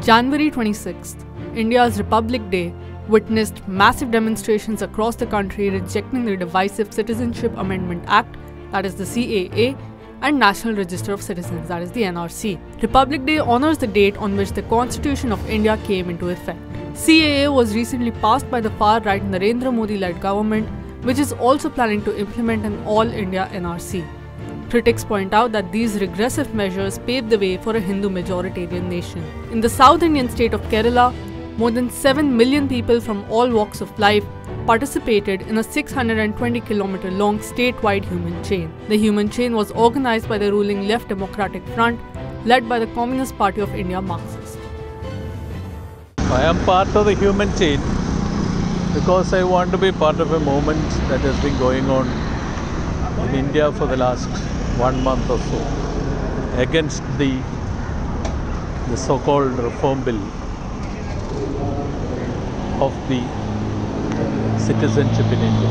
January 26th, India's Republic Day, witnessed massive demonstrations across the country rejecting the divisive Citizenship Amendment Act, that is the CAA, and National Register of Citizens, that is the NRC. Republic Day honors the date on which the Constitution of India came into effect. CAA was recently passed by the far-right Narendra Modi-led government, which is also planning to implement an all-India NRC. Critics point out that these regressive measures pave the way for a Hindu majoritarian nation. In the South Indian state of Kerala, more than 7 million people from all walks of life participated in a 620-kilometer long statewide human chain. The human chain was organized by the ruling Left Democratic Front, led by the Communist Party of India Marxist. I am part of the human chain because I want to be part of a movement that has been going on in India for the last 1 month or so against the so-called reform bill of the citizenship in India.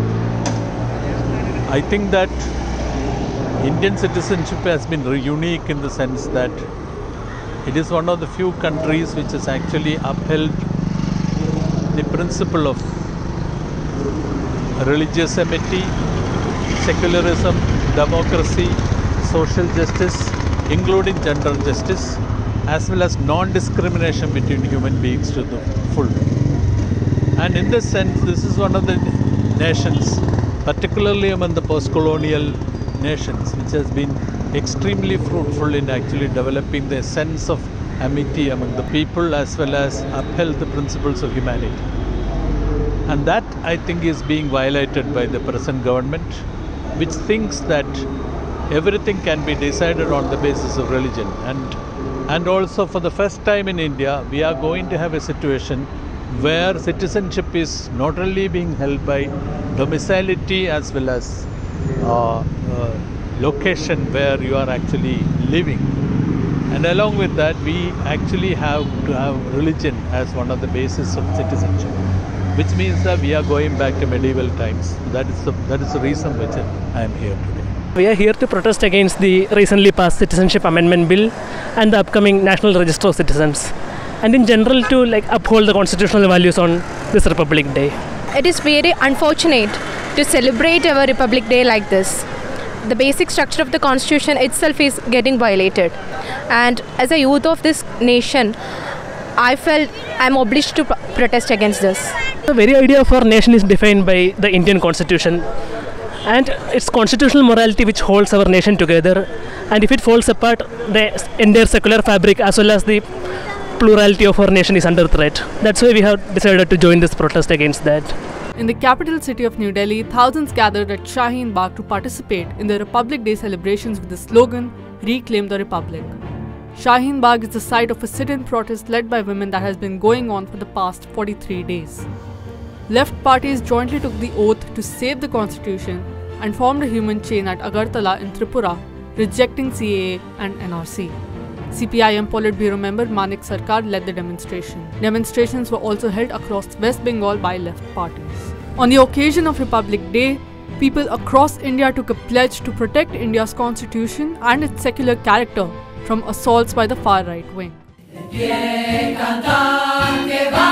I think that Indian citizenship has been unique in the sense that it is one of the few countries which has actually upheld the principle of religious amity, secularism, democracy, social justice, including gender justice, as well as non-discrimination between human beings to the full. And in this sense, this is one of the nations, particularly among the post-colonial nations, which has been extremely fruitful in actually developing the sense of amity among the people as well as upheld the principles of humanity. And that, I think, is being violated by the present government, which thinks that everything can be decided on the basis of religion. And also, for the first time in India, we are going to have a situation where citizenship is not only being held by domicility as well as location where you are actually living. And along with that, we actually have to have religion as one of the bases of citizenship, which means that we are going back to medieval times. That is the reason which I am here today. We are here to protest against the recently passed Citizenship Amendment Bill and the upcoming National Register of Citizens, and in general to uphold the constitutional values on this Republic Day. It is very unfortunate to celebrate our Republic Day like this. The basic structure of the Constitution itself is getting violated, and as a youth of this nation, I felt I'm obliged to protest against this. The very idea of our nation is defined by the Indian Constitution, and it's constitutional morality which holds our nation together, and if it falls apart, the entire secular fabric as well as the plurality of our nation is under threat. That's why we have decided to join this protest against that. In the capital city of New Delhi, thousands gathered at Shaheen Bagh to participate in the Republic Day celebrations with the slogan, "Reclaim the Republic." Shaheen Bagh is the site of a sit-in protest led by women that has been going on for the past 43 days. Left parties jointly took the oath to save the constitution and formed a human chain at Agartala in Tripura, rejecting CAA and NRC. CPIM Politburo member Manik Sarkar led the demonstration. Demonstrations were also held across West Bengal by left parties. On the occasion of Republic Day, people across India took a pledge to protect India's constitution and its secular character from assaults by the far-right wing.